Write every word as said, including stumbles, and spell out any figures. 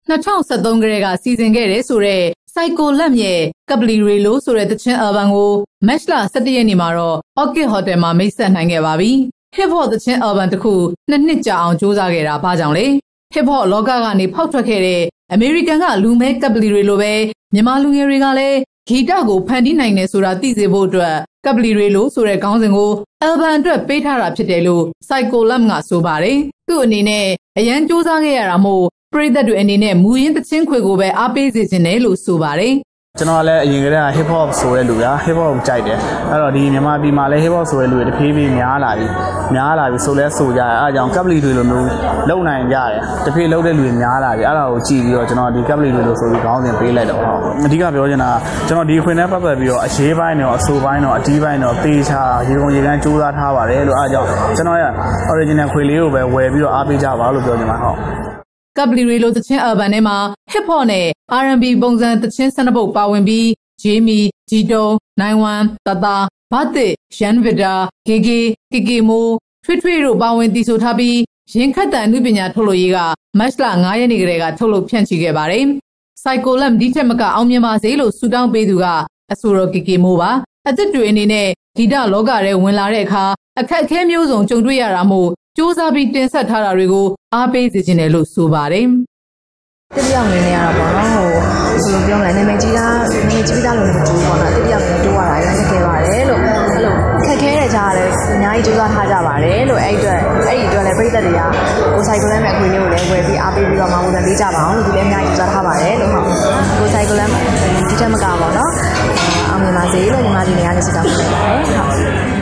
နှစ်ထောင်ဆယ်သုံးကလေးကစီစဉ်ခဲ့တဲ့ဆိုတဲ့ CYKO Lamp ရဲ့ကပလီရီလိုဆိုတဲ့တခြင်းအယ်ဘမ်ကိုမတ်လဆယ့်တစ်ရက်နေ့မှာတော့ Orchid ဟိုတယ်မှာမိတ်ဆက်နိုင်ခဲ့ပါပြီ။ Hip Hop တခြင်းအယ်ဘမ်တစ်ခုနှစ်နှစ်ကြာအောင်စူးစမ်းခဲ့တာဘာကြောင့်လဲ Hip Hop လောကကနေဖောက်ထွက်ခဲ့တဲ့အမေရိကန်ကလူမဲကပလီရီလိုပဲမြန်မာလူငယ်တွေကလည်းဂီတကိုဖန်တီးနိုင်တယ်ဆိုတာသိစေဖို့အတွက်ကပလီရီလိုဆိုတဲ့ခေါင်းစဉ်ကိုအယ်ဘမ်အတွက်ပေးထားတာဖြစ်တယ်လို့ CYKO Lamp ကဆိုပါတယ်။သူ့အနေနဲ့အရန်စူးစမ်းခဲ့ရတာမို့ပရိသတ်တွေအနေနဲ့မူရင်းတခြင်းခွေကိုပဲအားပေးစေခြင်းတယ်လို့ဆိုပါတယ်။ကျွန်တော်လည်းအရင်ကတည်းက hip hop ဆိုတဲ့လူက hip hop ကိုကြိုက်တယ်အဲ့တော့ဒီမြန်မာပြည်မှာလည်း hip hop ဆိုတဲ့လူတွေတဖြည်းဖြည်းများလာပြီများလာပြီဆိုလဲဆိုကြတယ်အဲ့ဒါကြောင့်ကပလီတွေလိုမျိုးလုံနိုင်ကြတယ်တဖြည်းလုံတဲ့လူတွေများလာပြီအဲ့ဒါကိုကြည့်ပြီးတော့ကျွန်တော်ဒီကပလီတွေလိုဆိုပြီးခေါင်းစဉ်ပေးလိုက်တော့ဟုတ်အဓိကပြောချင်တာကျွန်တော်ဒီခွင်နဲ့ပတ်သက်ပြီးတော့အရေးပိုင်းတော့အဆိုပိုင်းတော့အတီးပိုင်းတော့တေးချရေကုန်ရေကန်းစူးစမ်းထားပါတယ်လို့အဲ့ဒါကြောင့်ကျွန်တော်ရဲ့ original ခွေလေးကိုပဲဝယ်ပြီးတော့အားပေးကြပါလို့ပြောချင်ပါဟုတ်ကပလီရီလိုတခြင်းအယ်ဘမ်ထဲမှာ Hip Hop နဲ့ အာရ် အန် ဘီ ပုံစံတခြင်းစနပုတ်ပါဝင်ပြီးဂျေမီဂျီတိုနိုင်ဝန်တတာဘာတစ်ရန်ဗီဒါဂေဂေကီကီမိုထွေးထွေးတို့ပါဝင်တည်ဆိုထားပြီးရင်ခတ်တန်အမှုပညာထုတ်လုပ်ရေးကမတ်လငါးရက်နေ့ကတည်းကထုတ်လုပ်ဖြန့်ချိခဲ့ပါတယ်။ CYKO Lamp ဒီထက်မကအောင်မြင်ပါစေလို့ဆုတောင်းပေးသူကအဆိုတော်ကီကီမိုပါအသက်တွေအနေနဲ့ဂီတလောကထဲဝင်လာတဲ့အခါအခက်အခဲမျိုးစုံကြုံတွေ့ရတာမို့စူးစမ်းပြီးတင်ဆက်ထားတာတွေကိုအားပေးစေခြင်းတယ်လို့ဆိုပါတယ်တတိယအနေနဲ့ကတော့ပေါ့နော်ဟိုဘယ်လိုပြောမလဲနာမည်ကြီးတာနာမည်ကြီးတာလို့မကြိုးပေါ့နော်တတိယအနေနဲ့တိုးရတာလည်းတကယ်ပါတယ်လို့အဲ့လိုခက်ခဲတဲ့ကြားရတယ်အများကြီးကြိုးစားထားကြပါတယ်လို့အဲ့အတွက်အဲ့ဒီအတွက်လည်းပြည်သက်တွေကကိုCYKO Lampရဲ့အခွင့်အရေးကိုလည်းဝယ်ပြီးအားပေးပြီးတော့မှဝန်ထမ်းပေးကြပါအောင်လို့ဒီလည်းအများကြီးကြိုးစားထားပါတယ်လို့ဟုတ်ကိုCYKO Lampဒီချက်မကပါပေါ့နော်အောင်မြင်ပါစေလို့ညီမဒီနေရာလေးစတောင်းပေးပါတယ်ဟုတ်